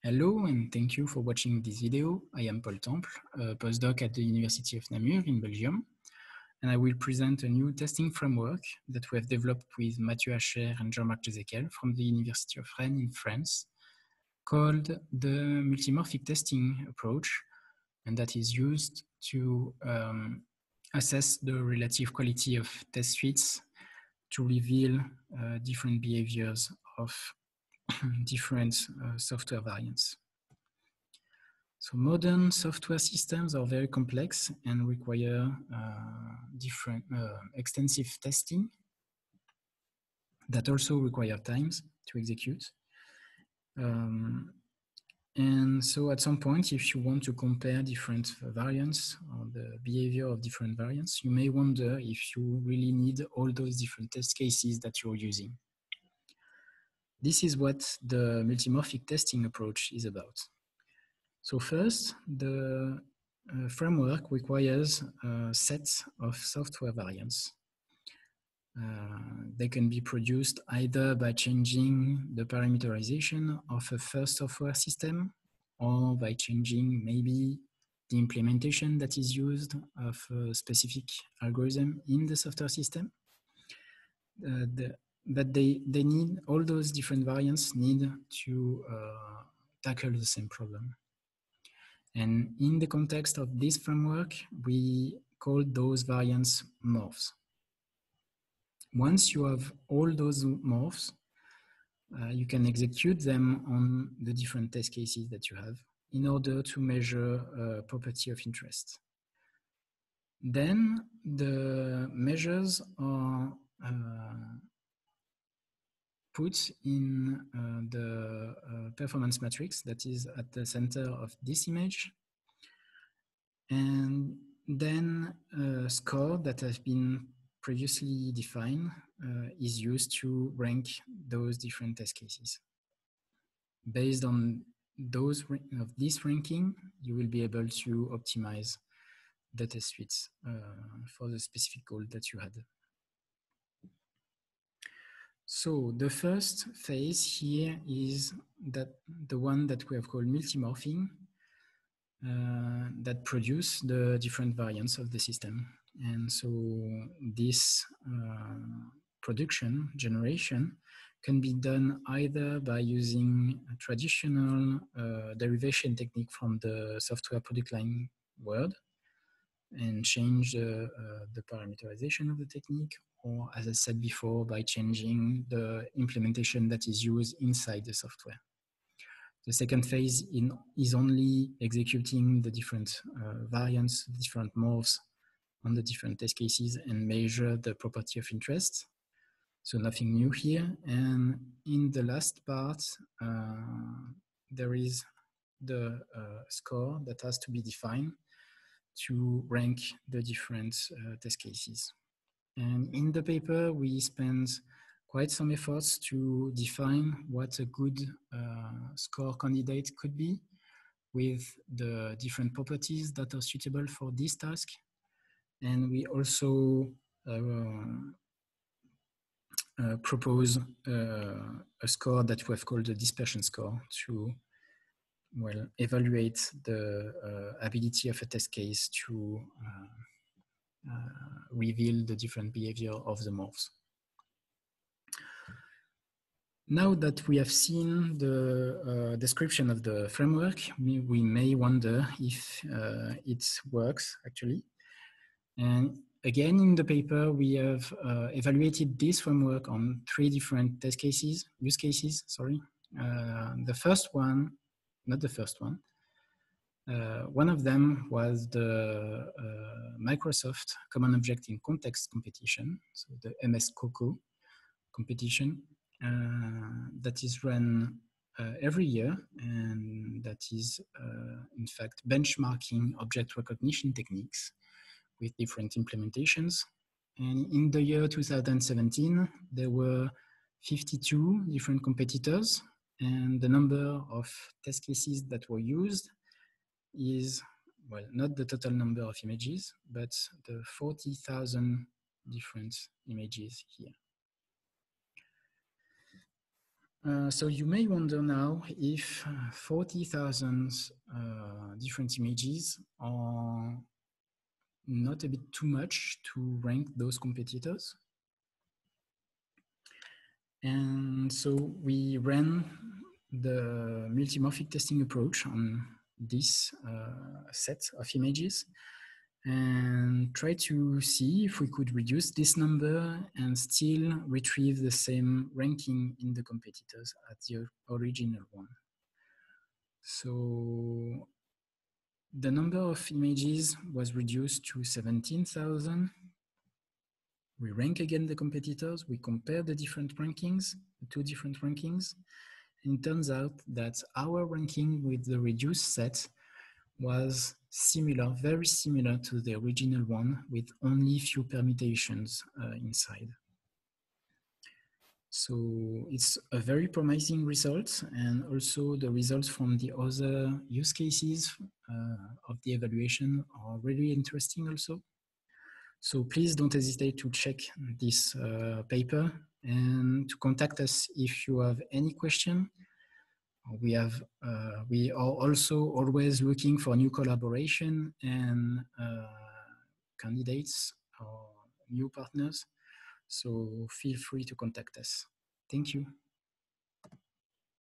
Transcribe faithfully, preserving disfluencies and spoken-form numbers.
Hello, and thank you for watching this video. I am Paul Temple, a postdoc at the University of Namur in Belgium, and I will present a new testing framework that we have developed with Mathieu Hacher and Jean-Marc Jezequel from the University of Rennes in France, called the multimorphic testing approach, and that is used to um, assess the relative quality of test suites to reveal uh, different behaviors of different uh, software variants. So modern software systems are very complex and require uh, different uh, extensive testing that also require times to execute. Um, and so at some point, if you want to compare different variants or the behavior of different variants, you may wonder if you really need all those different test cases that you're using. This is what the multimorphic testing approach is about. So first, the uh, framework requires a set of software variants. Uh, they can be produced either by changing the parameterization of a first software system or by changing maybe the implementation that is used of a specific algorithm in the software system. Uh, the, but they, they need, all those different variants need to uh, tackle the same problem. And in the context of this framework, we call those variants morphs. Once you have all those morphs, uh, you can execute them on the different test cases that you have in order to measure a property of interest. Then the measures are uh, put in uh, the uh, performance matrix that is at the center of this image. And then a score that has been previously defined uh, is used to rank those different test cases. Based on those of this ranking, you will be able to optimize the test suites uh, for the specific goal that you had. So the first phase here is that the one that we have called multimorphing, uh, that produce the different variants of the system. And so this uh, production, generation, can be done either by using a traditional uh, derivation technique from the software product line world and change the, uh, the parameterization of the technique, or as I said before, by changing the implementation that is used inside the software. The second phase in, is only executing the different uh, variants, different morphs on the different test cases and measure the property of interest. So nothing new here. And in the last part, uh, there is the uh, score that has to be defined to rank the different uh, test cases. And in the paper, we spend quite some efforts to define what a good uh, score candidate could be with the different properties that are suitable for this task. And we also uh, uh, propose uh, a score that we have called the dispersion score to well, evaluate the uh, ability of a test case to uh, uh, reveal the different behavior of the morphs. Now that we have seen the uh, description of the framework, we, we may wonder if uh, it works actually. And again, in the paper, we have uh, evaluated this framework on three different test cases, use cases, sorry. Uh, the first one, not the first one, uh, one of them was the uh, Microsoft Common Object in Context competition, so the M S COCO competition. Uh, that is run uh, every year, and that is uh, in fact benchmarking object recognition techniques with different implementations. And in the year two thousand seventeen, there were fifty-two different competitors, and the number of test cases that were used is, well, not the total number of images, but the forty thousand different images here. Uh, so you may wonder now if forty thousand uh, different images are not a bit too much to rank those competitors. And so we ran the multimorphic testing approach on this uh, set of images and try to see if we could reduce this number and still retrieve the same ranking in the competitors as the original one. So the number of images was reduced to seventeen thousand. We rank again the competitors, we compare the different rankings, the two different rankings, and it turns out that our ranking with the reduced set was similar, very similar to the original one with only few permutations uh, inside. So it's a very promising result, and also the results from the other use cases uh, of the evaluation are really interesting also. So please don't hesitate to check this uh, paper and to contact us if you have any question. We have uh, we are also always looking for new collaboration and uh, candidates or new partners. So feel free to contact us. Thank you.